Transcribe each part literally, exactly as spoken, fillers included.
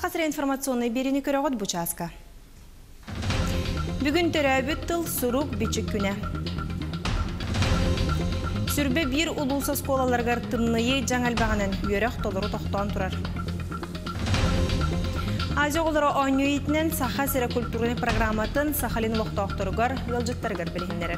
Сақасыра информационный берені көріғыд бұчасқа. Бүгін төрәбіт тыл сұруқ бічік күні. Сүрбе бір ұлуса сколаларғар тымнайы жаңал бағанын өріқ толыру тоқтан тұрар. Азия олары ойнуетінен Сақасыра культурный программатын Сақалин лоқтауқтырығар ғылжыттарғар білгендерер.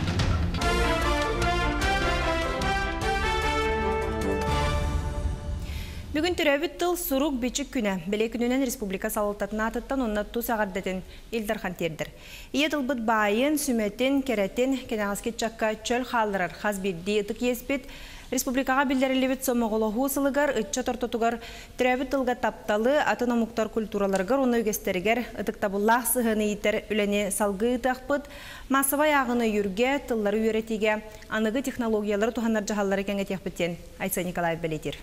Бүгін түрәбіт тыл сұруқ бечік күні. Біле күнінен республика салылтатын атыттан онна тұс ағардетін елдархан тердір. Ие тылбыт байын, сүметін, керетін, кенағызкет жаққа чөл қалдырар. Қаз берді ұтық еспет. Республикаға білдерілебет сомығылығы сылығар, ұтча тортотуғар түрәбіт тылға тапталы атын омуқтар культураларғар, оны өгестерігер, ұтық табыллақ сығыны етер үлене салғы ұтақпыт, масывай ағыны үрге, тыллары үйретеге, анығы технологиялары туғанар жағалары кәңет еқпіттен. Айса Николаев білетер.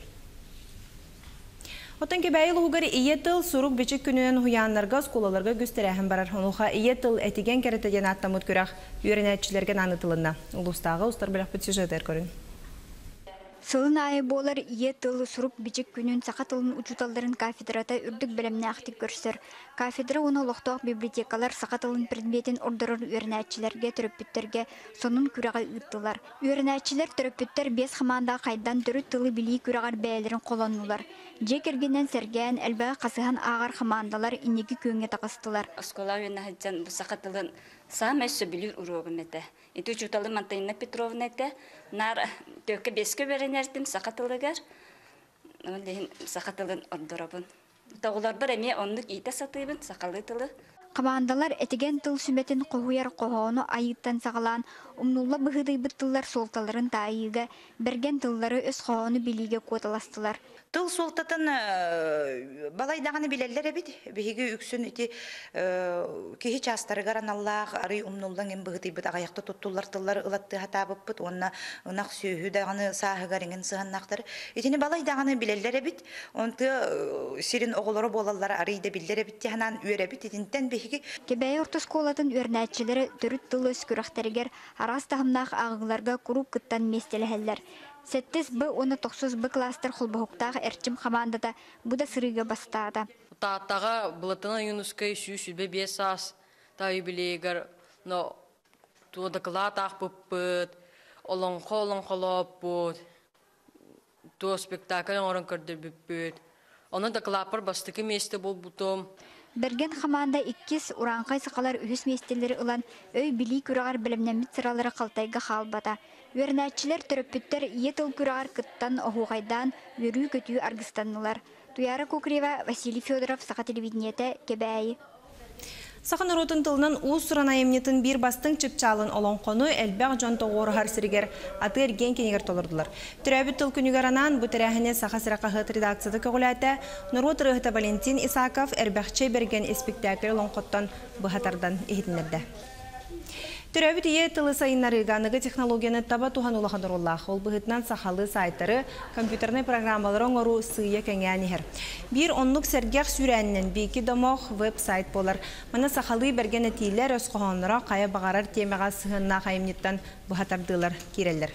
Отан кебәйіл ұғығыр ие тыл сұруқ бечік күнінен ұяңларға, сколаларға көстерәхін барар. Онуға ие тыл әтеген кәрітеден аттамыт көрақ үйренәтшілерген анытылына. Ұлыстағы ұстар білік бүт сюжеттер көрін. Сылын айы болар ие тылы сұруқ бечік күнін сақа тылын учуталдарын кафедрата үрдік біліміне ақтық көрсір. Кафедра оны лоқтоқ библиотекалар сақа тылын предметін ордырыр үйренәтшілерге түріппіттерге сонын күріға ұйттылар. Үйренәтшілер түріппіттер бес қаманда қайдан түрі тылы білі күріғар бәлерін қоланылар. Жек ергенен сәрген әлбәғі қасыған ағар қамандалар инеге күйіңе тақыстылар. Оскола үйренәтшілер сақа тылын сам әсі білір ұрығын әті. Эти учуталы Мантайна Петровна әті. Нар төкі беске берен әртім сақатылығар. Сақатылын ордырабын. Тағылар бір әме ондық ете сатыбын сақалы тылы. Командалар әтеген тыл сүметін қоғуяр қоғауыны айыттан сағалан, умнулла бұғыдай бұттылар солталарын тайыға, берген тыллары өз қоғауыны біліге көталастылар. Тыл солтатын балайдағаны білелер әбет, бейгі үксін өте кейі частарығар аналлақ, ары умнуллан ен бұғыдай бұд ағаяқты тұттулар тыллар ұлатты хатабып бұд, онына ұнақ сүйі дағаны сағығарыңын сығаннақтар. Етені балайдағаны білелер әбет, онты сирин оғылары болалар арыйда білдер әбет, тегінан үйер әбет, етінтен бейгі. Кебәй ортыс қолатын өрнәтшілері түріт тылы өскүрақтарығар арас тағымнақ ағыларға күріп күттан местелі Сеттес бі оны тоқсыз бі кластер құлбығықтағы әрчім қамандада бұда сырыға бастады. Таттаға бұлатына юнускай сүйшілбе бес ас тайы білегір, но туадықылат ақ бұппыд, олың-қолың-қолап бұд, туа спектаклін орын көрдір бүппыд. Оны да клапыр бастықы месті бұл бұтым. Берген қаманда иккес уранқай сақалар үйіс местелері ұлан өй білі күрағар білімнәміт сыралары қалтайға қалбада. Өрнәтшілер түріппіттер ие тыл күрағар күттан оғуғайдан өрі көтүү арғыстанылар. Туяра Кукрева, Василий Федоров, Сақа телевидениеті, Кебәйі. Сақын ұротын тылынан ұз сұран айымнетін бір бастың чіпчалын олың қону әлбәқ жон тоғыры харсыргер аты ерген кенегер толырдылар. Түрәбі тыл күнігеранан бұтырәхіне Сақа Сырақа ғыт редакцияды көғіләті Нұрот Рығыта Валентин Исаков әрбәқче берген спектакль лоңқоттан бұхатардан ехетінерді. Түрәбіт ие тылы сайыннарығанығы технологияны таба туған улағаныр олақ. Ол бұғытнан сақалы сайттары компьютерный программаларын ору сүйе кәңәнігер. Бір онлық сәргәқ сүрәнінен бейкі домоқ веб-сайт болар. Мана сақалы берген әтейлер өз қоғанлыра қая бағарар темеға сығынна қайымнеттен бұғатардылар керелер.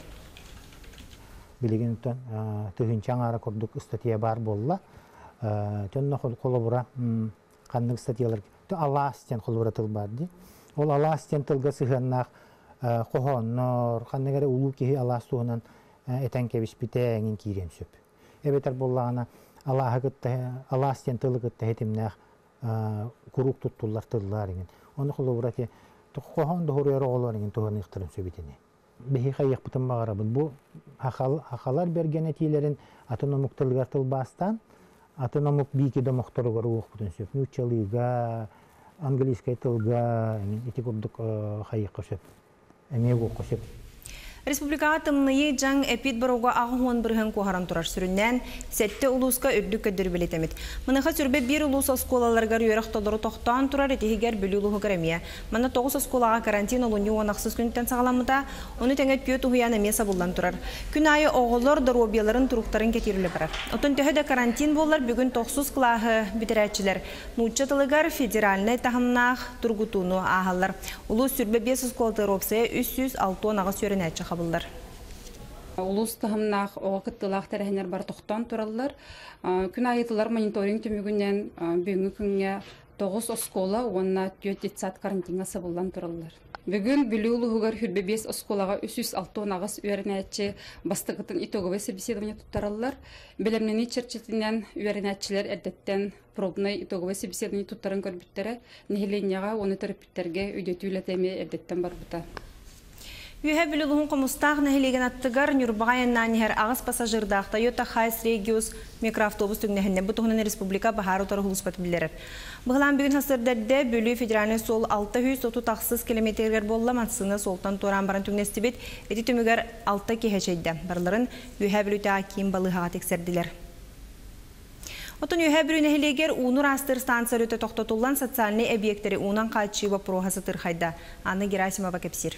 Білеген үттен түхінчан ара көрдік статья бар болла. Төнні қолы бұра қандық статьялар Алла астен қолы бұра тыл барды. Ол Алла астен тылға сығаннақ қоғаннар, қандығары ұлу кеғі Алла суғынан әтән кәбіс бітәңін кейрен сөп. Әбетер болағына Алла астен тылы күтті әтімнәқ күрук тұттылар тылларыңын. Оны құлы бұраты қоған дұғыры оғыларыңын тұғын иқтырын сөбетіне. Бәхи қайық бұтын бағарабын. Бұл ақалар берген әтейлерін атыномық тылғар тыл бастан, атыномық бейкі домықтырығар оқ бұтын сөп. Нүтчалыға, английская тылга, эти курдук хайык кошеп, эмего кошеп. Республикаға тымнайы жаң әпет баруға ағуын бірген қоғарам тұрар сүріннен сәтті ұлысқа өрлік көдір білетемет. Мұныға сүрбе бір ұлыс осколаларғар үйрек толыры тоқтан тұрар етегер білі ұлығы кіремия. Мұны тоғыз осколаға карантин олуны онақсыз күнттен сағаламыда, оны тәңет пүйет ұғыян әмеса болдан тұрар. Күн айы оғылар дұробияларын тұруқтарын кетерілі барар. Отын төхеді карантин болар бүгін тоқсыз қылағы бітірәтшілер. Нұтчатылығар федеральный тағымнақ тұрғытуыны ағалар. Ұлы сүрбе бес осколаты ропсая үш жүз алты онаға сөрін әтші қабылдар. Улус тахымнах оға кыттылақ тәрәхінер бар тоқтан тураллар. Күн айытылар мониторинг төмігінен бүгінгі күнге тоғыз оскола, онна түйет жетсат карантинға сабылдан тураллар. Бүгін бүлі ұлығығар хүрбе бес осколаға үс жүз алты ағыз үйәрінәтші бастықытын итоговы собеседование тұттаралар. Білімнені черчетінен үйәрінәтшілер әрдеттен пробный итоговы собеседование тұттарын көрбіттері нехеленияға оны терапиттерге өйдетуілі тәме әрдеттен бар бұта. Үйе білілуғын қомыстақ нәхелеген аттығар Нюрбағайыннан ехер ағыз пассажирдақ Toyota Хайс Региус микроавтобус түгнәхінне бұтығынан республика бағар ұтары ғылыспат білдеріп. Бұғылан бүгін хасырдарды бөлі федеральный сол алты жүз отыз тақсыз километрлер болла мансыны солтан туран баран түгнесті бет, еті түмігер алты кехешейді. Барларын үйе білуті аким балығаға тексерділер. Отын үйе білу нәхелегер ұныр астыр станция өті тоқтатулан социальный объекттері ұнан қатшы вапырохасы тұрхайда. Анна Герасимова кепсир.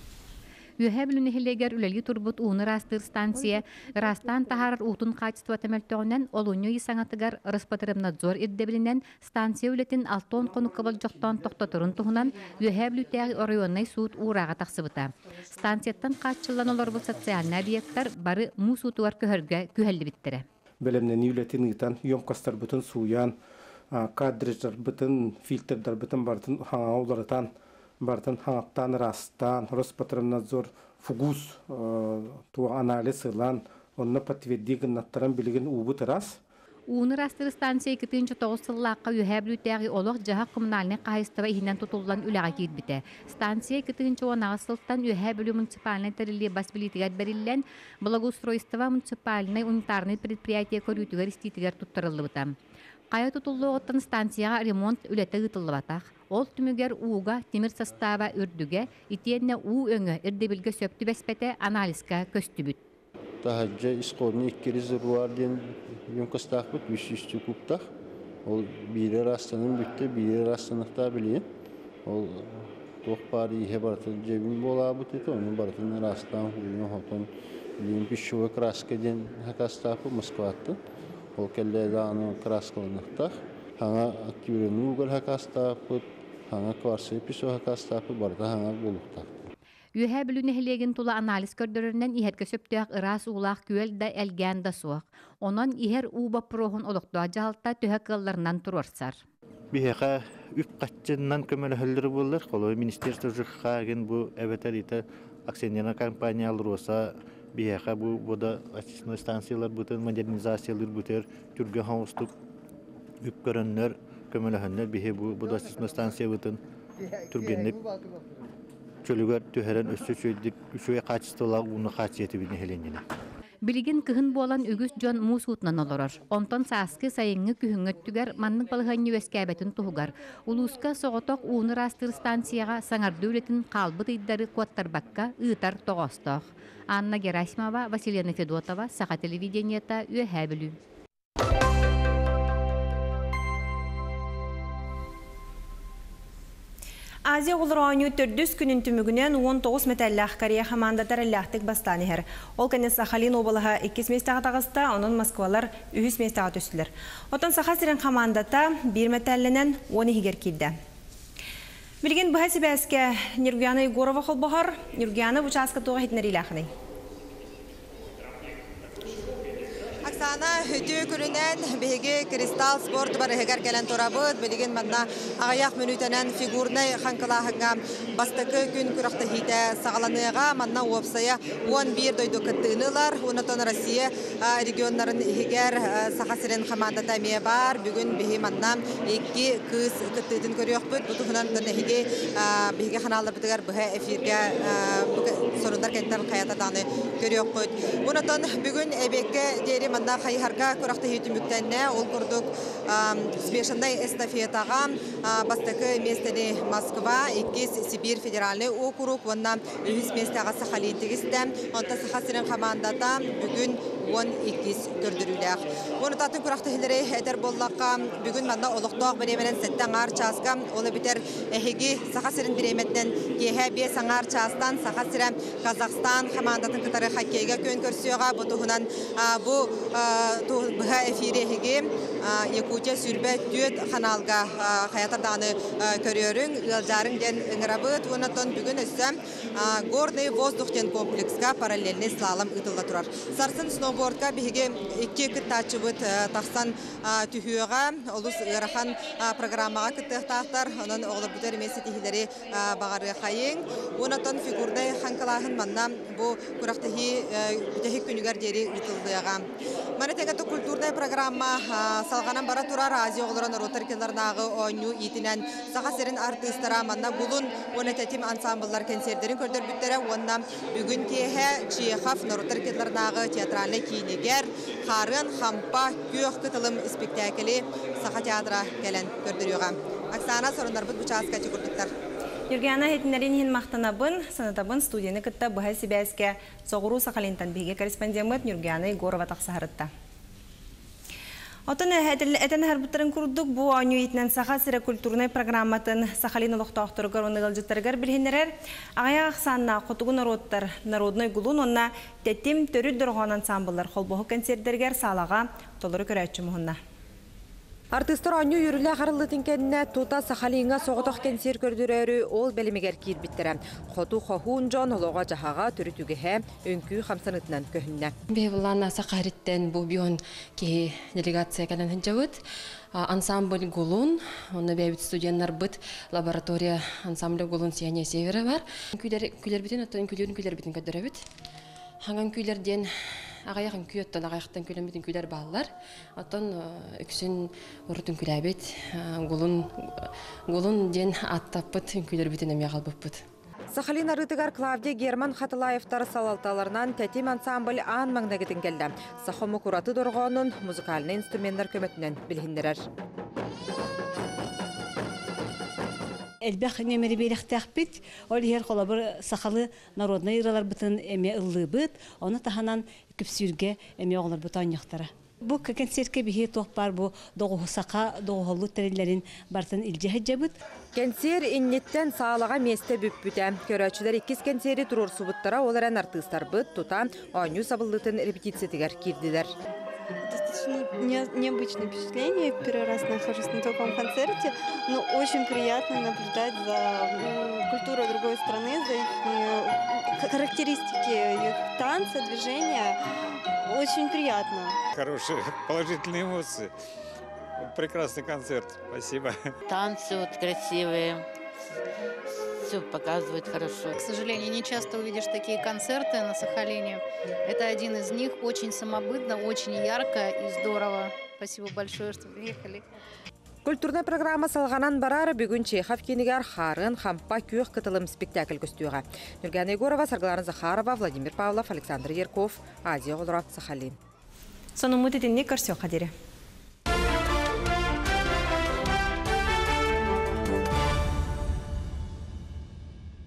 Үйе білуні хелегер үлелі турбут уны растыр станция, растан тахарар утун качество темелтөңнен олуñu исаңатыгар Роспотребнадзор иддебилинен станция үлетін алтон кону кабыл жоқтан тоқтатырын туһунан үйе білутәғі орайоннай суут урага тақсыбыта. Станцияттан качылан олар бұл социальный объекттар бары мусутуар көһөргө күһәлли биттире. Белемнен үлетін итан ёмкастар бүтін суян, кадреждар бүтін, фильтрдар бүтін бартын хаңа оларытан бартын хаңақтан, растан, Роспотребнадзор, фугус, туа анализ ылан, онна подтвердиген наттаран билеген убыт раз. Уны растыр станция икитинчи тоғыз сыллаққа үйе білутәғі олық жаға коммунальный қайыстыва ихинен тұтылдан үліға кейт біті. Станция икитинчи онағы сылттан үйе білу муниципальный тәрілі бас билетігер берілен, благоустройство муниципальный унитарный предприятие көрүтігер істейтігер тұттырылы бұта. Қая тұтылы оттан станцияға ремонт үлеті ғытылы батақ. Ол түмігер уға темір состава үрдіге, итенне у өңі үрдебілге сөпті бәспәті анализға көсті бүт. Тахаджа исқорны икки резервуар ден юмкастақ бүт, үш жүз кубтақ. Ол бире растанын бүтті, бире растанықта білейін. Ол тоқ бары ihe барытын жебін бола бұт еті, оның барытын растан, үйін хотын білейін пішшуы краска ден хакастақы Москваттын. Ол кәлі дағаны краскалынықтақ. Хаңа активірін уғыл хакастақы, хаңа кварсы пішу хакастақы барда хаңа болуқтақ. Үйе білуні хелеген тұла анализ көрдірінен ихерге сөптіғақ ырас ұлақ күйел да әлген да суақ. Онан ихер уба проғын олықтуа жағалта төһә қылларынан тұрарсар. Бихеға үп қатчыннан көмелі хөлдері болыр. Қолы министерство жүққа ген бұл әбетер еті акционерна компаниялар оса бихеға бұл бұда очистной станциялар бұтын, модернизациялар бұтыр, түрге хауыстық үп көрінлер, көмелі хөлдер бихе бұл очистной станция бұтын түргенлік чөлігер түйерен өсі чөлдік үшуе қачыстылағы ұны қачеті бідіне хеленіне. Билигин кыһын болан үгүс жон муусуутнан олорор. Онтон сааскы сайыҥҥы күһүҥөттүгер маннык балыһанньы өскәбәтин туһугар. Улууска соҕотох ууны растыр станцияға саңарды үлетін қалбыт ыйдары куаттарбакка ыытар тоҕостох. Анна Герасимова, Василина Федотова, Саха телевидениета, Үйэһэ Бүлүү. Азия олырауыны төрдүс күнін түмігінен он тоғыз металлах Корея хамандатар әлләқтік бастан ехер. Ол кәне Сахалин обылыға иккис местаға тағыста, оның Москвалар үхіс местаға төсілер. Отын Саха сирен хамандата бір металлінен он егер келді. Білген бұға себәске Нюргияна Егорова қол бұғар, Нюргияна бұчасқа тоғы хетінер иләқіні. Оксана хөтү күрүнен беге кристалл спорт бар хегер келен торабыт билген манна аяк мүнүтенен фигурный ханкалахга бастыкы күн күрәхтә хите сагаланыга манна опсая он бир дойду кыттынылар унатон Россия регионнарын хегер сахасырен командада ме бар бүгүн беге манна икки кыз кыттыдын көрөкпүт бутунан тенеге беге каналлар битер бу эфирге сорундар кеттен каята даны көрөкпүт унатон бүгүн эбекке дери манна хайхарга көрәхтә хитүмүктәнне ол курдук спешендай эстафетага бастыкы местени Москва иккис Сибирь федеральный округ онна үз местага Сахалин тегистем онта Сахасырен командата бүгүн он иккис көрдүрүләк. Оны татын күрәхтәһләре әдер боллакка бүгүн манна олоқтоq беременен сеттен ар часка олы битер эһиги сахасырын береметтен кеһә бе саңар частан сахасыра Казахстан командатын кытары хоккейга көн көрсөга бутуһунан бу туһа эфире эһиги Якутия сүрбә төт каналга хаятарданы көрөрүң ылжарың ден ыңырабыт онотон бүгүн өссө горный воздухтен комплекска параллельный слалом ытылга турар. Сарсын сноубордка биһиге икки кыттачыбыт тахсан түһүгө олус ырахан программага кыттыктактар онон оглы бүтер меси тихилери багары хайын онотон фигурдай ханкалахын манна бу курактахи бүтехи күнүгөр жери ытылдыга. Мана тегато культурный программа салганан бара турар Азия оглорон роторкеларнагы ойну итинен сахасерин артисттара манна гулун онететим ансамбльлар концерттерин көрдөр бүттере онна бүгүн кеһе Чехов роторкеларнагы театральный кинигер харын хампа күйөх кытылым спектакли саха театра келен көрдөрүгө. Оксана сорондар бут участка чукурдуктар. Юргена хетинерин хин мактанабын, санатабын студияны кытта бухай сибәскә Соғыру Сахалинтан биге корреспондент Юргена Егорова тақсахарытта. Отын әтен әрбіттірін күрдік бұ аню етінен Сахасыра культурный программатын Сахалин ұлықты ақтырғыр оны ғылжыттарғар білгенерер. Ағая ақсанна қотығын народтар народной гулун онна тәттім төрі дұрған ансамблар қолбоғы концертдергер салаға толыры көрәтші мұхынна. Артистар аню юрүлә харылытын кенне тута Сахалинга соғытық концерт көрдірәрі ол бәлемегер киет биттірі. Қоту қохуын жон олуға жағаға түрітігіхе өнкі қамсанытынан көхінне. Бейбілана Сахариттен бұл бион ке делегация кәлін хінжауыд. Ансамбль Гулун, оны бәйбіт студенттар бұд лаборатория ансамбль Гулун сияне севері бар. Күйлер бітін, оттан күйлерін күйлер бітін көдірі біт. Хаңан күйлерден ағаяқын күй оттан ағаяқтан күйлен бітін күйлер бағылар. Оттан үксін ұрытын күләбет, Гулун ден аттаппыт күйлер бітін әме қалбып бұд. Сахалин арытыгар Клавдия Герман Хатылаевтар салалталарынан тәтим ансамбль аан маңнагетін келді. Сахомы кураты дорғанын музыкальный инструменттар көмөтінен білгіндерер. Элбэх немери берехтэх бит, ол хер холобыр сахалы народный иралар бытын эме ыллы быт, оны таханан күпсүрге эме оғлар бытан яқтара. Бу концертке бихи тоқпар бу доғу сақа, доғу холлу тәрелерін бартын илжеһе жабыт. Концерт иннеттен саалаға месте бүппүтә. Көрәчілер иккис концерти турор субыттара оларан артыстар быт, тута, аню сабылдытын репетициятигер кирдилер. Достаточно необычное впечатление. Первый раз нахожусь на таком концерте, но очень приятно наблюдать за культурой другой страны, за их характеристики их танца, движения. Очень приятно. Хорошие, положительные эмоции. Прекрасный концерт. Спасибо. Танцы вот красивые. Все показывает хорошо. К сожалению, не часто увидишь такие концерты на Сахалине. Это один из них. Очень самобытно, очень ярко и здорово. Спасибо большое, что приехали. Культурная программа салганан барар бүгін Чехов кенігер харын хампа күйік кытылым спектакль көстуға. Нургана Егорова, Саргалана Захарова, Владимир Павлов, Александр Ярков, Азия Олра, Сахалин. Соның мұты дінне көрсеу қадері.